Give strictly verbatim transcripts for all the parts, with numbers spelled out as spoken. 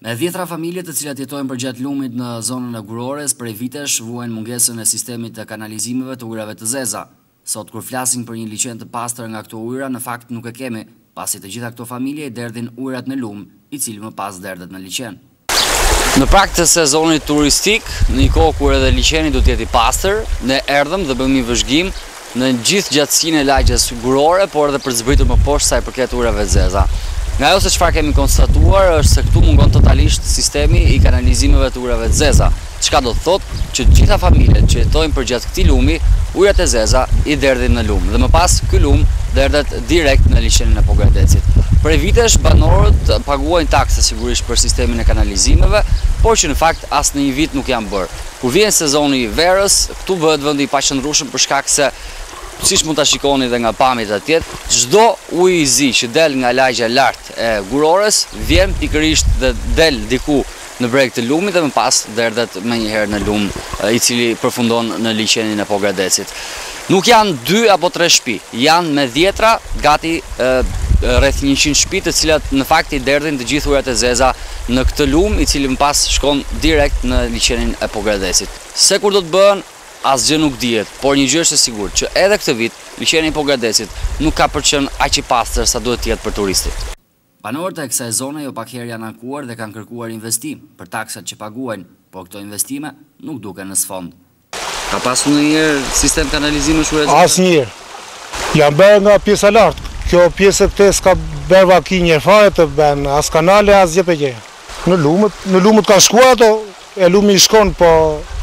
Me dhjetra familje të cilat jetojnë përgjatë lumit në zonën e Gurores, prej vitesh vuajnë mungesën e sistemit të kanalizimeve të ujrave të zeza. Sot kur flasim për një liçen të pastër nga këto ujra, në fakt nuk e kemi, pasi të gjitha këto familje i derdhin ujrat në lumë, i cili më pas derdhet në liçen. Në prag të sezonit turistik, në një kohë kur edhe liçeni do të jetë i pastër, ne erdhëm dhe bëmë një vëzhgim në gjithë gjatësinë e lagjes Gurore, por edhe për të zbritur më poshtë sa i përket ujrave të zeza. Nga ajo se çfarë kemi konstatuar është se këtu mungon totalisht sistemi i kanalizimeve të ujrave të zeza, çka do të thotë që të gjitha familjet që jetojnë përgjatë këtij lumi, ujrat e zeza i derdhin në lum dhe më pas ky lum derdhet direkt në liçenin e Pogradecit. Prej vitesh banorët paguajnë taksa sigurisht për sistemin e kanalizimeve, por që në fakt as në një vit nuk janë bërë. Kur vjen sezoni i verës, këtu bëhet vendi i paqëndrueshëm për shkak se siç mund ta shikoni dhe nga pamjet atje, çdo ujë i zi që del nga lagja lart e Gurores vjen pikërisht dhe del diku në breg të lumit dhe më pas derdhet menjëherë në lum, i cili përfundon në liçenin e Pogradecit. Nuk janë dy apo tre shtëpi, janë me dhjetra, gati e, rreth njëqind shtëpi, të cilat në fakt i derdhin të gjithë ujrat e zeza në këtë lum, i cili më pas shkon direkt në liçenin e Pogradecit. Se kur do të bëhen, asgjë nuk dihet, por një gjë është e sigurt, që edhe këtë vit liçeni i Pogradecit nuk ka për të qenë aq i pastër sa duhet të jetë për turistit. Banorët e kësaj zone jo pak herë janë ankuar dhe kanë kërkuar investim për taksat që paguajnë, por këto investime nuk duken në sfond. Ka pasur ndonjëherë sistem kanalizimesh ujrave? Asnjëherë. Janë bërë nga pjesa lart. Kjo pjesë këthe s'ka bërë vaki një fare të bën as kanale as gjë gjë. Në lumët, në lumët ka shkuar ato, e lumi i shkon, po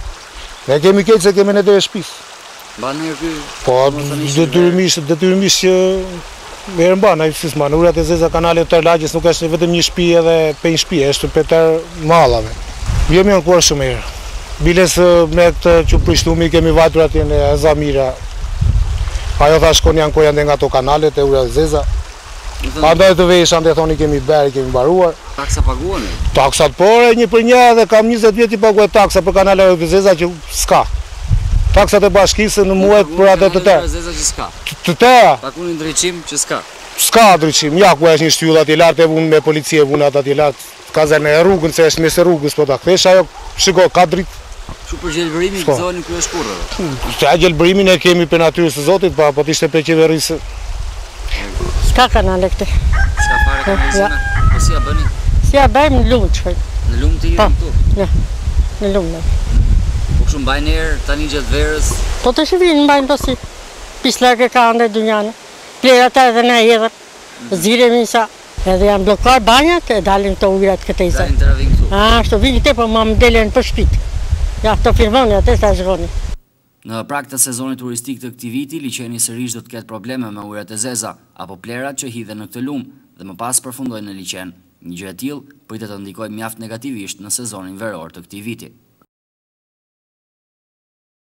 ne kemi keq se kemi në dhe shtëpisë. Mban herë ky? Po detyrimisht, detyrimisht që merr mban ai sistema. Ujrat e zeza kanale të lagjes nuk është vetëm një shtëpi edhe pe një shtëpi, është për tër mallave. Jemi ankuar shumë herë. Biles me këtë që prish lumi kemi vajtur atje në Zamira. Ajo tha shkoni ankuar janë nga ato kanalet e ujrave të zeza. Andaj të vesha ndë thoni kemi bërë, kemi mbaruar. Taksa paguan? Taksat por e një për një dhe kam njëzet vjet i paguaj taksa për kanalet e zeza që s'ka. Taksat e bashkisë në muajt për atë të tërë. Zeza që s'ka. Të tëra. Paguani ndriçim që s'ka. S'ka ndriçim. Ja ku është një shtyllë atje lart e vun me policie vun aty lart. Kazerne e rrugën se është mes rrugës po ta kthesh ajo shiko ka dritë. Që për gjelbërimin të zonin kërë shkurrave? Qa gjelbërimin e kemi për natyrës të Zotit, pa po t'ishte për qeverisë. Ska kanale këte. Ska fare kanalizime? Po si ja bëni? Si ja bëjmë në lumë të shkojnë. Në lumë të irën këtu? Ja, në lumë. Po kështu mbajnë erë tani gjatë verës? Po të shëvinë mbajnë po si. Pislake ka ndaj dunjane. Plerat edhe në edhër. Ziremi sa. Edhe janë blokar banjat e dalin të ujrat këte i sa. Dalin të ravin këtu? A, shto vini te, po ma më delen për shpit. Ja, të firmoni, atë sa shkoni. Në prag të sezonit turistik të këtij viti, liçeni sërish do të ketë probleme me ujrat e zeza apo plerat që hidhen në këtë lumë dhe më pas përfundojnë në liçen. Një gjë e tillë pritet të ndikojë mjaft negativisht në sezonin veror të këtij viti.